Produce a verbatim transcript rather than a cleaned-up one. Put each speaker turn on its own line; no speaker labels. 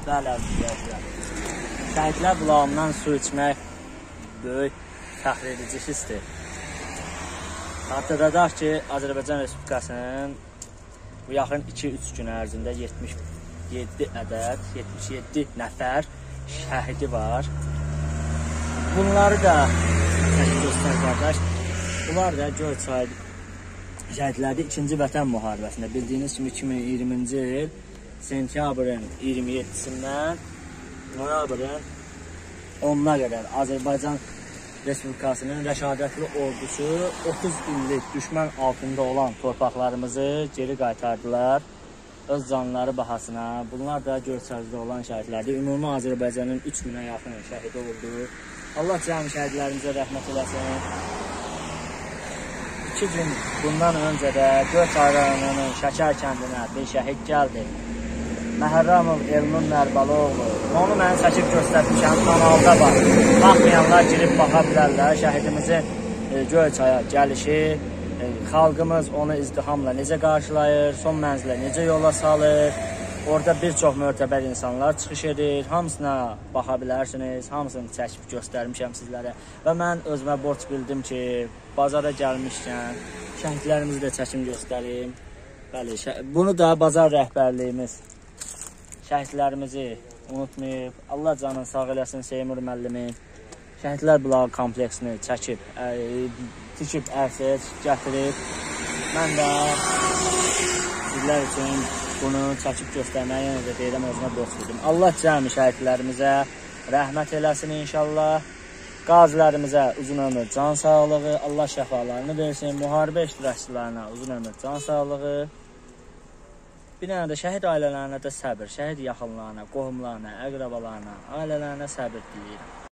Bəli, əzizlər. Şəhidlər bulağından su içmək böyük fəxr edici hissdir. Xatırladaq ki, Azərbaycan Respublikasının bu yaxın iki üç gün ərzində yetmiş yeddi ədəd, yetmiş yeddi nəfər şəhidi var. Bunları da göstər qardaş. Bunlar da Göyçay şəhidləri ikinci Vətən müharibəsində. Bildiyiniz kimi iki min iyirminci il sentyabrın iyirmi yeddisindən noyabrın onuna qədər Azərbaycan Respublikasının rəşadətli ordusu otuz illik düşmən altında olan torpaqlarımızı geri qaytardılar öz canları bahasına. Bunlar da Göyçayda olan şəhidlərdir. Ümumi Azərbaycanın üç minə yaxın şəhidi oldu. Allah cəmi şəhidlərimizə rəhmət eləsin. İki gün bundan öncə də Göyçay rayonunun Şəkər kəndinə bir şəhid gəldi. Məhərrəmov Elnur Nərbaloğlu. Onu mən çəkib göstərmişəm, kanalda var. Baxmayanlar girib baxa bilərlər. Şəhidimizin e, Göyçaya gəlişi, e, xalqımız onu izdihamla necə qarşılayır, son mənzilə necə yola salır. Orada bir çox mötəbər insanlar çıxış edir. Hamısına baxa bilərsiniz. Hamısını çəkib göstərmişəm sizlərə. Və mən özümə borc bildim ki, bazara gəlmişkən şəhidlərimizi də çəkim göstərim. Bəli, bunu da bazar rəhbərliyimiz şəhidlərimizi unutmayıb. Allah canını sağ eləsin Seymur müəllimin. Şəhidlər bulağı kompleksini çəkib, ə, tikib ərsəyə gətirib. Mən də sizlər üçün bunu çəkib göstərməyə yenə də deyirəm, özümə borc bildim. Allah cəmi şəhidlərimizə rəhmət eləsin inşallah. Qazilərimizə uzun ömür, can sağlığı, Allah şəfalarını versin. Müharibə iştirakçılarına uzun ömür, can sağlığı. Bir dənə də şəhid ailələrinə də səbir, şəhid yaxınlarına, qohumlarına, əqrabalarına, ailələrinə səbir diləyirəm.